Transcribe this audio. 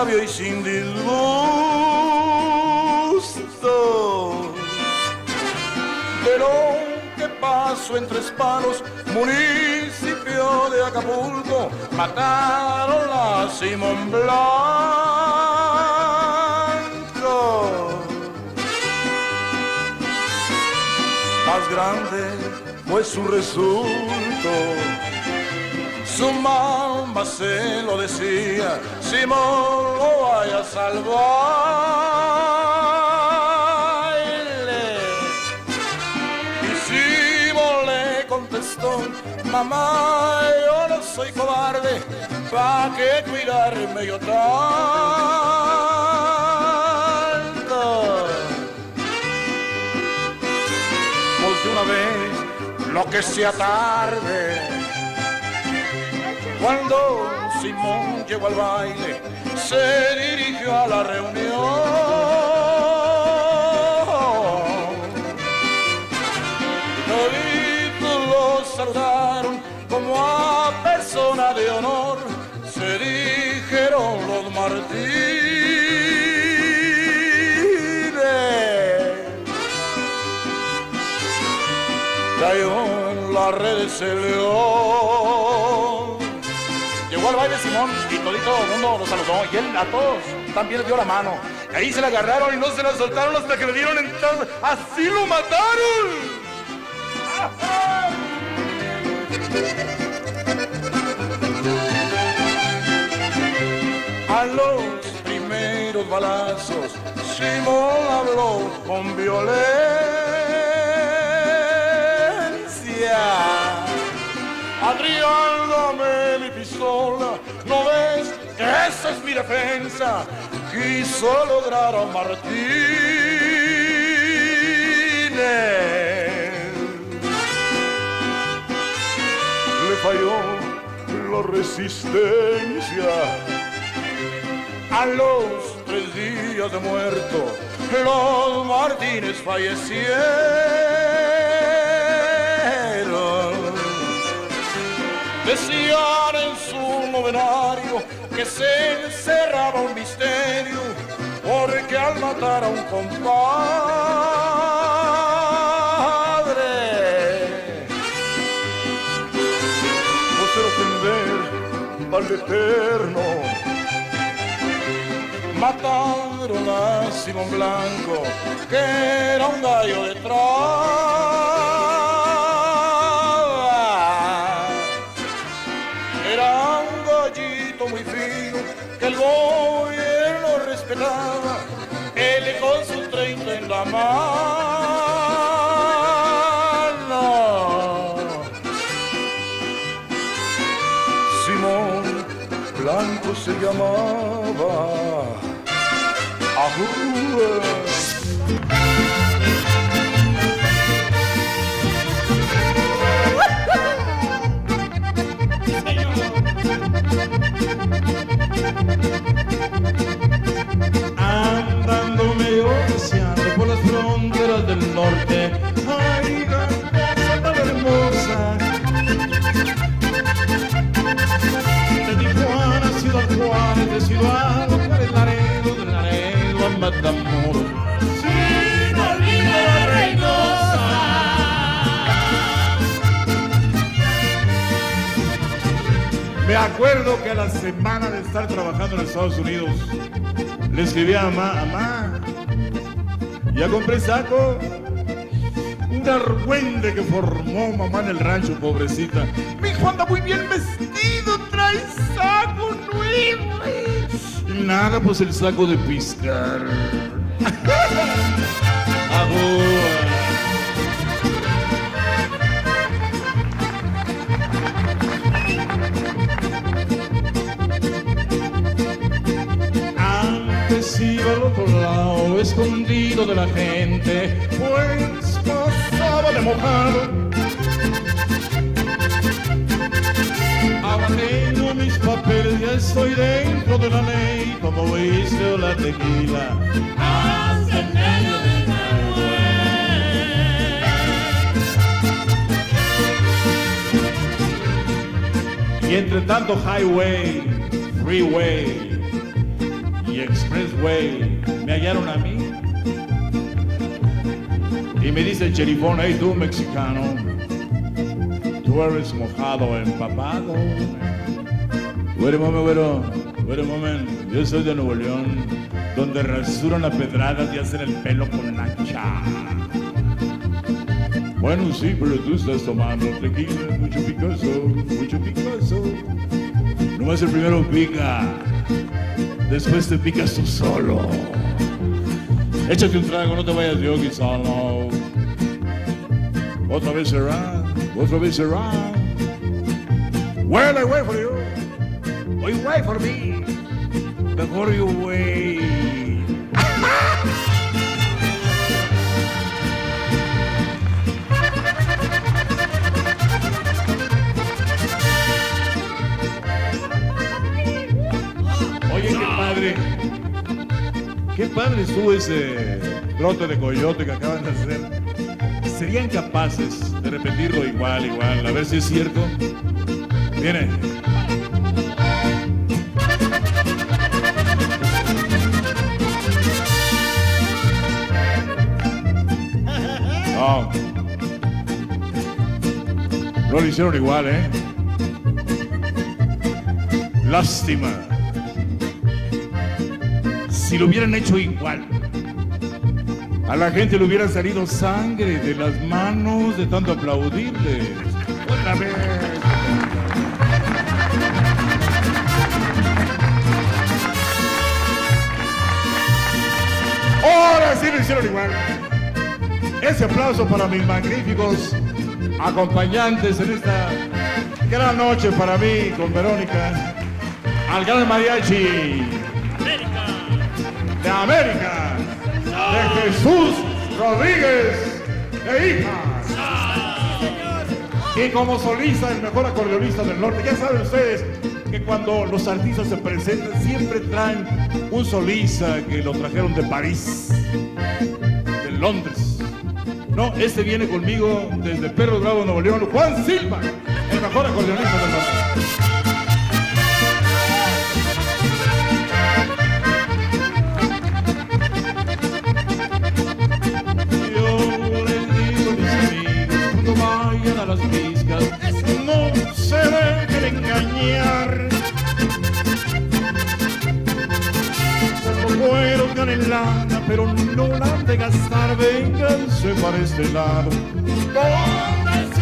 agravio y sin disgusto. De lo que pasó en Tres Palos, municipio de Acapulco, mataron a Simón Blanco. Más grande fue su resulto. Su mamá se lo decía: Simón, lo vaya a salvarle. Y Simón le contestó: mamá, yo no soy cobarde, ¿pa' qué cuidarme yo tanto? Pues de una vez, lo que sea tarde. Cuando Simón llegó al baile, se dirigió a la reunión. Toditos lo saludaron como a persona de honor, se dijeron los Martínez. Cayó en las redes el león. Llegó al baile Simón y todito el mundo lo saludó y él a todos también les dio la mano. Y ahí se la agarraron y no se la soltaron hasta que le dieron entrada. ¡Así lo mataron! A los primeros balazos Simón habló con violencia. Adrián, dame mi pistola, ¿no ves que esa es mi defensa? Quiso lograr a Martínez. Le falló la resistencia. A los 3 días de muerto, los Martínez fallecieron. Decían en su novenario que se encerraba un misterio, porque al matar a un compadre, no se ofender al Eterno, mataron a Simón Blanco, que era un gallo de traba. Era un gallito muy fino que el gobierno respetaba, él con su 30 en la mano. Simón Blanco se llamaba. Andando medio deseando por las fronteras del norte, ay, grandeza tan hermosa, de Tijuana, Ciudad Juárez, de Ciudad Juárez, Laredo, de Laredo a Matamoros, sin olvido a Reynosa. Me acuerdo que a la semana de estar trabajando en Estados Unidos, le escribí a mamá, ya compré saco. Un argüende que formó mamá en el rancho, pobrecita. Mi hijo anda muy bien vestido, trae saco nuevo. Y nada, pues el saco de piscar. Antes iba al otro lado, escondido de la gente, pues pasaba de mojado. Ahora tengo mis papeles, ya estoy dentro de la ley, como whisky o la tequila, hasta en medio de Nahuel. Y entre tanto highway, freeway, Expressway me hallaron a mí y me dice el cherifón, hey tú mexicano, tú eres mojado, empapado. Wait a moment, güero, wait a moment, yo soy de Nuevo León, donde rasuran a pedradas y hacen el pelo con hacha. Bueno, sí, pero tú estás tomando tequila, mucho picoso, mucho picoso. Nomás el primero pica, después te picas tú solo. Échate un trago, no te vayas de yogi solo. Otra vez será, otra vez será. Well, I wait for you. Oh, you wait for me. Before you wait. Oye, qué padre. Qué padre estuvo ese trote de coyote que acaban de hacer. ¿Serían capaces de repetirlo igual? A ver si es cierto. Viene. No. No lo hicieron igual, ¿eh? Lástima. Si lo hubieran hecho igual, a la gente le hubiera salido sangre de las manos de tanto aplaudirles. Otra vez. Ahora sí lo hicieron igual. Ese aplauso para mis magníficos acompañantes en esta gran noche para mí con Verónica. Al gran mariachi de América, de Jesús Rodríguez e hijas. Y como solista, el mejor acordeonista del norte. Ya saben ustedes que cuando los artistas se presentan siempre traen un solista que lo trajeron de París, de Londres. No, este viene conmigo desde Perros Bravos, Nuevo León, Juan Silva, el mejor acordeonista del norte. A las piscas, no se dejen engañar. Cuando cueros ganen lana, pero no la han de gastar. Vénganse para este lado. ¿Dónde